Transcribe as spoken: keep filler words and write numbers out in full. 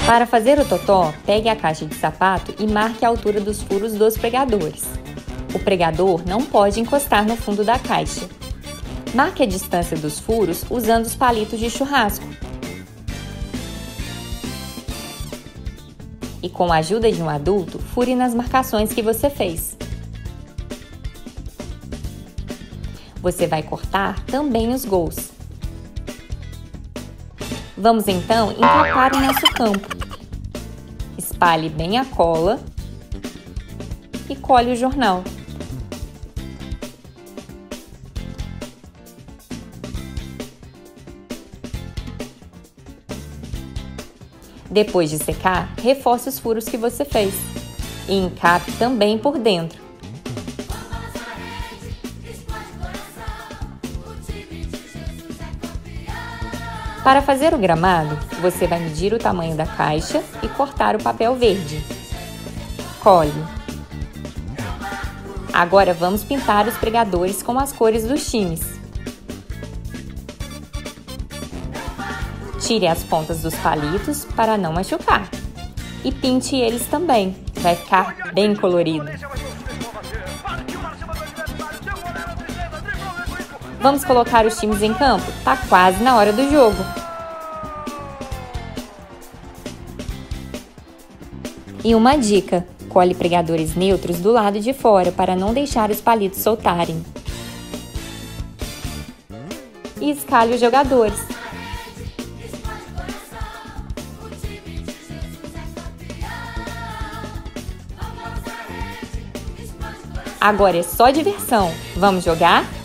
Para fazer o totó, pegue a caixa de sapato e marque a altura dos furos dos pregadores. O pregador não pode encostar no fundo da caixa. Marque a distância dos furos usando os palitos de churrasco. E com a ajuda de um adulto, fure nas marcações que você fez. Você vai cortar também os gols. Vamos então encapar o nosso campo. Espalhe bem a cola e cole o jornal. Depois de secar, reforce os furos que você fez e encape também por dentro. Para fazer o gramado, você vai medir o tamanho da caixa e cortar o papel verde. Cole. Agora vamos pintar os pregadores com as cores dos times. Tire as pontas dos palitos para não machucar. E pinte eles também, vai ficar bem colorido. Vamos colocar os times em campo? Tá quase na hora do jogo. E uma dica: cole pregadores neutros do lado de fora para não deixar os palitos soltarem. E escalhe os jogadores. Agora é só diversão. Vamos jogar?